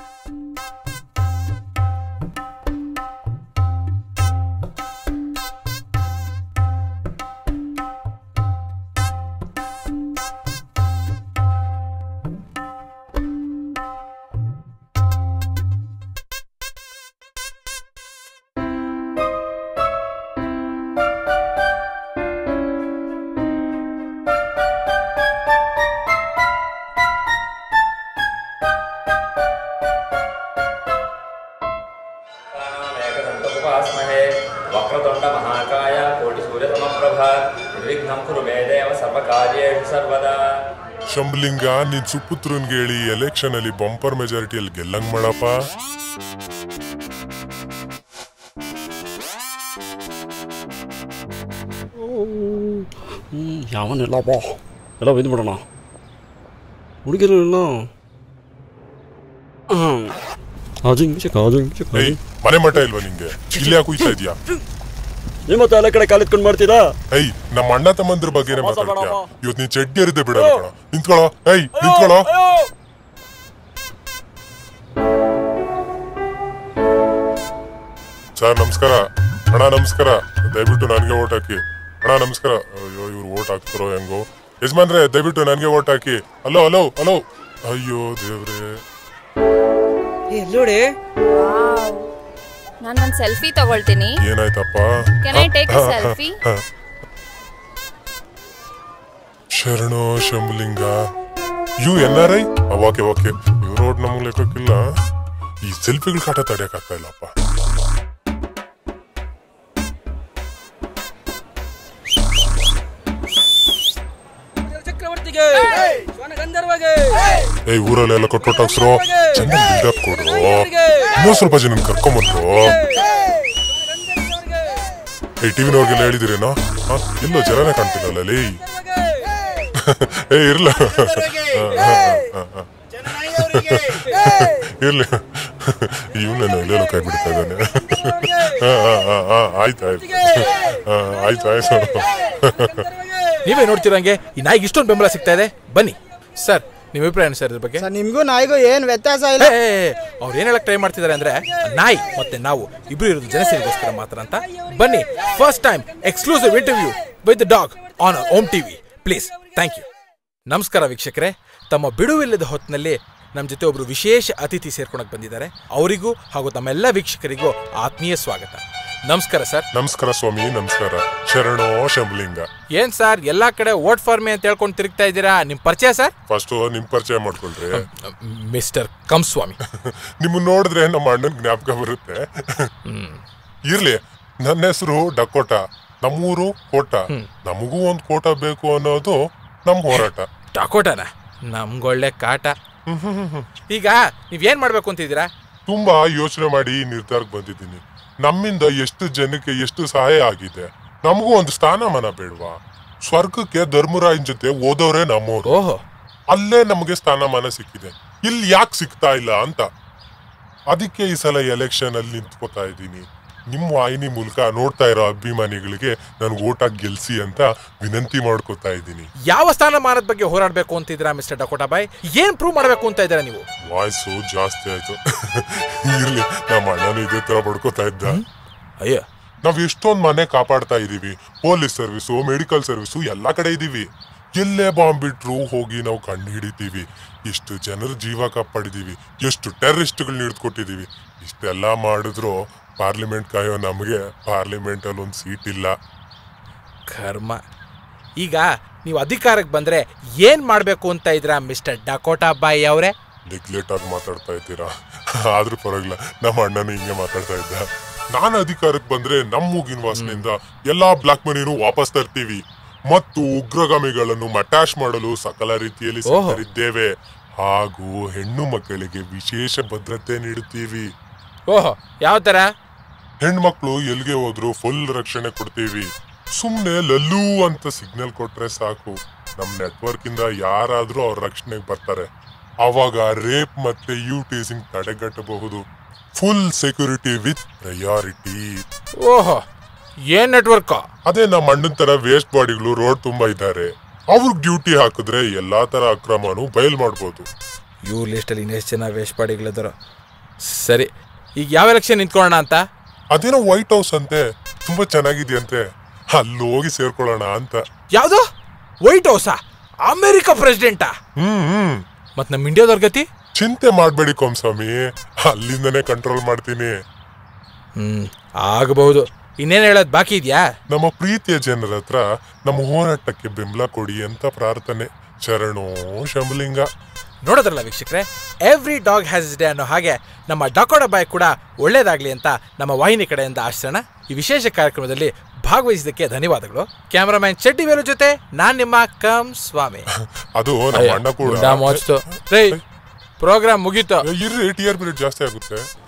वक्रतुंड महाकाय कोटि सूर्य समप्रभा निर्विघ्नं कुरु मे देव सर्वकार्येषु सर्वदा। ಶಂಭಲಿಂಗ ನಿನ್ ಸುಪುತ್ರನ್ಗೆ ಹೇಳಿ ಎಲೆಕ್ಷನ್ ಅಲ್ಲಿ ಬಂಪರ್ ಮೆಜಾರಿಟಿಯಲ್ಲಿ ಗೆಲ್ಲಂಗ್ ಮಾಡಪ್ಪ. ಯಾವನಿಲ್ಲಪ್ಪ, ಎಲ್ಲ ಬಂದ್ಬಿಡೋಣ. ಹುಡುಗಿರು ಇಲ್ಲ. ಮನೆ ಮಠ ಇಲ್ವಾ ನಿಂಗೆ? ಇಲ್ಲಿ ಯಾಕೆ ಕುಯ್ತಾ ಇದೀಯಾ? ನಿಮ್ಮ ಎಲ್ಲ ಕಡೆ ಕಾಲಿತ್ಕೊಂಡ್ ಮಾಡ್ತೀರಾ? ಐ ನಮ್ಮ ಅಣ್ಣ ತಮ್ಮಂದ್ರ ಬಗ್ಗೆನೇ ಮಾತಾಡ್ತೀಯ. ಇವತ್ತು ನೀನ್ ಚಡ್ಡಿ ಹರಿದೆ ಬಿಡಲ್ಲ. ನಿಂತ್ಕೊಳ್ಳೋ. ನಿಂತ್ಕೊಳ್ಳೋ. ಸರ್ ನಮಸ್ಕಾರ. ಅಣ್ಣ ನಮಸ್ಕಾರ. ದಯವಿಟ್ಟು ನನ್ಗೆ ಓಟ್ ಹಾಕಿ. ಅಣ್ಣ ನಮಸ್ಕಾರ. ಅಯ್ಯೋ ಇವ್ರು ಓಟ್ ಹಾಕ್ತಾರೋ ಹೆಂಗೋ. ಯಜಮಾನ್ರೆ ದಯವಿಟ್ಟು ನನ್ಗೆ ಓಟ್ ಹಾಕಿ. Hello hello hello. ಅಯ್ಯೋ ದೇವ್ರೆ. ಎಲ್ಲೋಡೆ ನಾನು ಒಂದು ಸೆಲ್ಫಿ ತಗೊಳ್ತೀನಿ. ಏನಾಯ್ತಪ್ಪ? Can I take a selfie? ಶರಣೋ Shambhalinga. You NRI? Okay okay. ಇವ್ರು ರೋಡ್ ನಮ್ಗೆ ಲೆಕ್ಕಕ್ಕಿಲ್ಲ. ಈ ಸೆಲ್ಫಿಗಳು ಕಾಟ ತಡೆಯಕ್ ಆಗ್ತಾ ಇಲ್ಲಪ್ಪ. ಏಯ್ ಊರಲ್ಲೆಲ್ಲ ಕೊಟ್ಟೊಟ್ಟಾಕ್ಸ್ರು. ಚೆನ್ನಾಗಿ ಬಿಲ್ಡಪ್ ಕೊಡ್ರು. ಇನ್ನೂ ಸ್ವಲ್ಪ ಜನ ಕರ್ಕೊಂಬಂದ್ರು. ಟಿವಿನವ್ರಿಗೆಲ್ಲ ಹೇಳಿದಿರೇನೋ? ಇಲ್ಲೋ ಜನನೇ ಕಾಣ್ತಿಲ್ಲ ಅಲ್ಲಿ. ಇರ್ಲ ಇರ್ಲಿ. ಇವನೇನು ಎಲ್ಲೆಲ್ಲೋ ಕೈ ಬಿಡ್ತಾ ಇದ್ದಾನೆ. ಆಯ್ತು ನೀವೇ ನೋಡ್ತಿರಂಗೆ ಈ ನಾಯಿಗೆ ಇಷ್ಟೊಂದು ಬೆಂಬಲ ಸಿಗ್ತಾ ಇದೆ. ಬನ್ನಿ ಸರ್, ನಿಮ್ಮ ಅಭಿಪ್ರಾಯ ಏನು ಸರ್ ಇದ್ರ ಬಗ್ಗೆ? ನಿಮ್ಗೂ ನಾಯಿಗೂ ಏನ್ ವ್ಯತ್ಯಾಸ ಇಲ್ಲ. ಅವ್ರು ಏನ್ ಹೇಳಕ್ ಟ್ರೈ ಮಾಡ್ತಿದ್ದಾರೆ ಅಂದ್ರೆ ನಾಯಿ ಮತ್ತೆ ನಾವು ಇಬ್ರು ಇರೋದು ಜನಸೇವೆಗೋಸ್ಕರ ಮಾತ್ರ ಅಂತ. ಬನ್ನಿ, first time exclusive interview with the dog on Om TV please. Thank you. ನಮಸ್ಕಾರ ವೀಕ್ಷಕರೇ. ತಮ್ಮ ಬಿಡುವಿಲ್ಲದ ಹೊತ್ತಿನಲ್ಲಿ ನಮ್ಮ ಜೊತೆ ಒಬ್ರು ವಿಶೇಷ ಅತಿಥಿ ಸೇರ್ಕೊಳಕ್ ಬಂದಿದ್ದಾರೆ. ಅವರಿಗೂ ಹಾಗೂ ತಮ್ಮೆಲ್ಲ ವೀಕ್ಷಕರಿಗೂ ಆತ್ಮೀಯ ಸ್ವಾಗತ. ನಮಸ್ಕಾರ ಸರ್. ನಮಸ್ಕಾರ ಸ್ವಾಮಿ. ನಮಸ್ಕಾರ. ಶರಣೋ ಶಂಭಲಿಂಗ. ಏನ್ ಸರ್ ಎಲ್ಲಾ ಕಡೆ ವೋಟ್ ಫಾರ್ ಮಿ ಅಂತ ಹೇಳ್ಕೊಂಡು ತಿರುಗ್ತಾ ಇದ್ದೀರಾ? ನಿಮ್ ಪರಿಚಯ ಸರ್? ಫಸ್ಟ್ ನಿಮ್ ಪರಿಚಯ ಮಾಡ್ಕೊಳ್ರಿ. ಮಿಸ್ಟರ್ ಕಂಸ್ವಾಮಿ. ನಿಮ್ಮನ್ನ ನೋಡಿದ್ರೆ ನಮ್ಮ ಅಣ್ಣನ್ ಜ್ಞಾಪಕ ಬರುತ್ತೆ. ಇರ್ಲಿ, ನನ್ನ ಹೆಸರು ಡಕೋಟ. ನಮ್ಮೂರು ಕೋಟ. ನಮಗೂ ಒಂದ್ ಕೋಟ ಬೇಕು ಅನ್ನೋದು ನಮ್ ಹೋರಾಟ. ಡಕೋಟನ ನಮ್ಗೊಳ್ಳೆ ಕಾಟ. ಈಗ ನೀವೇನ್ ಮಾಡ್ಬೇಕು ಅಂತಿದ್ದೀರಾ? ತುಂಬಾ ಯೋಚನೆ ಮಾಡಿ ನಿರ್ಧಾರಕ್ಕೆ ಬಂದಿದ್ದೀನಿ. ನಮ್ಮಿಂದ ಎಷ್ಟು ಜನಕ್ಕೆ ಎಷ್ಟು ಸಹಾಯ ಆಗಿದೆ. ನಮಗೂ ಒಂದು ಸ್ಥಾನಮಾನ ಬೇಡವಾ? ಸ್ವರ್ಗಕ್ಕೆ ಧರ್ಮರಾಯನ್ ಜೊತೆ ಓದೋರೆ ನಮ್ಮೋರು. ಓಹೋ, ಅಲ್ಲೇ ನಮಗೆ ಸ್ಥಾನಮಾನ ಸಿಕ್ಕಿದೆ. ಇಲ್ಲಿ ಯಾಕೆ ಸಿಗ್ತಾ ಇಲ್ಲ ಅಂತ. ಅದಕ್ಕೆ ಈ ಸಲ ಎಲೆಕ್ಷನ್ ಅಲ್ಲಿ ನಿಂತ್ಕೋತಾ ಇದ್ದೀನಿ. ನಿಮ್ಮ ವಾಹಿನಿ ಮೂಲಕ ನೋಡ್ತಾ ಇರೋ ಅಭಿಮಾನಿಗಳಿಗೆ ನನ್ಗೆ ಓಟ್ ಹಾಕಿ ಗೆಲ್ಸಿ ಅಂತ ವಿನಂತಿ ಮಾಡ್ಕೋತಾ ಇದ್ದೀನಿ. ಯಾವ ಸ್ಥಾನಮಾನದ ಬಗ್ಗೆ ಹೋರಾಡ್ಬೇಕು ಅಂತಿದ್ದೀರಾ ಮಿಸ್ಟರ್ ಡಕೋಟಾ ಬಾಯ್? ಏನ್ ಪ್ರೂವ್ ಮಾಡ್ಬೇಕು ಅಂತ ಇದ್ದೀರಾ ನೀವು? ವಾಯ್ಸು ಜಾಸ್ತಿ ಆಯ್ತು. ಇರ್ಲಿ, ನಮ್ಮ ಅಣ್ಣನು ಇದೇ ತರ ಬಡ್ಕೋತಾ ಇದ್ದ. ಅಯ್ಯ, ನಾವ್ ಎಷ್ಟೊಂದ್ ಮನೆ ಕಾಪಾಡ್ತಾ ಇದೀವಿ. ಪೊಲೀಸ್ ಸರ್ವಿಸು, ಮೆಡಿಕಲ್ ಸರ್ವಿಸು ಎಲ್ಲಾ ಕಡೆ ಇದೀವಿ. ಎಲ್ಲೇ ಬಾಂಬ್ ಬಿಟ್ರು ಹೋಗಿ ನಾವು ಕಂಡು ಹಿಡಿತೀವಿ. ಎಷ್ಟು ಜನರ ಜೀವ ಕಾಪಾಡಿದೀವಿ. ಎಷ್ಟು ಟೆರರಿಸ್ಟ್ಗಳನ್ನ ಹಿಡಿದುಕೊಟ್ಟಿದೀವಿ. ಇಷ್ಟೆಲ್ಲ ಮಾಡಿದ್ರು ಪಾರ್ಲಿಮೆಂಟ್ ಕಾಯೋ ನಮಗೆ ಪಾರ್ಲಿಮೆಂಟ್ ಅಲ್ಲಿ ಒಂದು ಸೀಟ್ ಇಲ್ಲ. ಕರ್ಮ. ಈಗ ನೀವು ಅಧಿಕಾರಕ್ಕೆ ಬಂದ್ರೆ ಏನ್ ಮಾಡ್ಬೇಕು ಅಂತ ಇದ್ದೀರಾ ಮಿಸ್ಟರ್ ಡಕೋಟಾ ಬಾಯ್ ಅವರೇ? ನೆಗ್ಲೆಕ್ಟ್ ಆಗಿ ಮಾತಾಡ್ತಾ ಇದ್ದೀರಾ. ಆದ್ರೂ ಪರವಾಗಿಲ್ಲ, ನಮ್ಮ ಅಣ್ಣನು ಹಿಂಗೆ ಮಾತಾಡ್ತಾ ಇದ್ದ. ನಾನು ಅಧಿಕಾರಕ್ಕೆ ಬಂದ್ರೆ ನಮ್ಮ ಮೂಗಿನ ವಾಸನೆಯಿಂದ ಎಲ್ಲಾ ಬ್ಲಾಕ್ ಮನಿನೂ ವಾಪಸ್ ತರ್ತೀವಿ ಮತ್ತು ಉಗ್ರಗಾಮಿಗಳನ್ನು ಮಟ್ಯಾಶ್ ಮಾಡಲು ಸಕಲ ರೀತಿಯಲ್ಲಿ ಸಿದ್ಧರಿದ್ದೇವೆ. ಹಾಗೂ ಹೆಣ್ಣು ಮಕ್ಕಳಿಗೆ ವಿಶೇಷ ಭದ್ರತೆ ನೀಡುತ್ತೀವಿ. ಓಹೋ, ಯಾವ ತರ? ಹೆಣ್ಮಕ್ಳು ಎಲ್ಗೆ ಹೋದ್ರು ಫುಲ್ ರಕ್ಷಣೆ ಕೊಡ್ತೀವಿ. ಸುಮ್ನೆ ಲಲ್ಲೂ ಅಂತ ಸಿಗ್ನಲ್ ಕೊಟ್ರೆ ಸಾಕು, ನಮ್ ನೆಟ್ವರ್ಕ್ ಇಂದ ಯಾರಾದ್ರೂ ಅವ್ರ ರಕ್ಷಣೆಗೆ ಬರ್ತಾರೆ. ಅವಾಗ ರೇಪ್ ಮತ್ತೆ ಯೂಟೀಸಿಂಗ್ ತಡೆಗಟ್ಟಬಹುದು. Full security with priority. ಓಹೋ, ಏನ್ ನೆಟ್ವರ್ಕ್? ಅದೇ ನಮ್ಮ ಅಣ್ಣನ ತರ ವೇಸ್ಟ್ ಬಾಡಿಗಳು ರೋಡ್ ತುಂಬಾ ಇದ್ದಾರೆ. ಅವ್ರಿಗೆ ಡ್ಯೂಟಿ ಹಾಕಿದ್ರೆ ಎಲ್ಲಾ ತರ ಅಕ್ರಮನು ಬಯಲ್ ಮಾಡ್ಬೋದು. ಇವ್ರ ಲಿಸ್ಟಲ್ಲಿ ಇನ್ನೆಷ್ಟು ಜನ ವೇಷಪಾಡಿಗಳಿದ್ದಾರೋ. ಸರಿ, ಈಗ ಯಾವ ಎಲೆಕ್ಷನ್ ನಿಂತ್ಕೊಳ್ಳೋಣ ಅಂತ? ಅದೇನೋ ವೈಟ್ ಹೌಸ್ ಅಂತೆ, ತುಂಬಾ ಚೆನ್ನಾಗಿದೆಯಂತೆ, ಅಲ್ಲಿ ಹೋಗಿ ಸೇರ್ಕೊಳ್ಳೋಣ ಅಂತ. ಯಾವ್ದು ವೈಟ್ ಹೌಸಾ? ಅಮೆರಿಕ ಪ್ರೆಸಿಡೆಂಟಾ? ಮತ್ ನಮ್ಮ ಇಂಡಿಯಾದವ್ರ ಗತಿ? ಚಿಂತೆ ಮಾಡ್ಬೇಡಿ ಕೋಮಸ್ವಾಮಿ, ಅಲ್ಲಿಂದನೇ ಕಂಟ್ರೋಲ್ ಮಾಡ್ತೀನಿ. ಆಗಬಹುದು. ಇನ್ನೇನು ಹೇಳೋದು ಬಾಕಿ ಇದೆಯಾ? ನಮ್ಮ ಪ್ರೀತಿಯ ಜನರ ಹತ್ರ ನಮ್ಮ ಹೋರಾಟಕ್ಕೆ ಬೆಂಬಲ ಕೊಡಿ ಅಂತ ಪ್ರಾರ್ಥನೆ. ಶರಣೋ ಶಂಭುಲಿಂಗ. ನೋಡೋದ್ರಲ್ಲ ವೀಕ್ಷಕರೇ, every dog has its day ಅನ್ನೋ ಹಾಗೆ ನಮ್ಮ ಡಾಕೋಡ ಬಾಯ್ ಕೂಡ ಒಳ್ಳೇದಾಗ್ಲಿ ಅಂತ ನಮ್ಮ ವಾಹಿನಿ ಕಡೆಯಿಂದ ಆಶಿಸೋಣ. ಈ ವಿಶೇಷ ಕಾರ್ಯಕ್ರಮದಲ್ಲಿ ಭಾಗವಹಿಸಿದ್ದಕ್ಕೆ ಧನ್ಯವಾದಗಳು. ಕ್ಯಾಮರಾಮ್ಯಾನ್ ಚೆಟ್ಟಿ ವೇಲು ಜೊತೆ ನಾನ್ ನಿಮ್ಮ ಕಮ್ ಸ್ವಾಮಿ. ಅದು ನಮ್ಮ ಅಣ್ಣ ಕೂಡ ಪ್ರೋಗ್ರಾಮ್ ಮುಗೀತು. ಇರ್ರಿ, TRP ರೇಟ್ ಜಾಸ್ತಿ ಆಗುತ್ತೆ.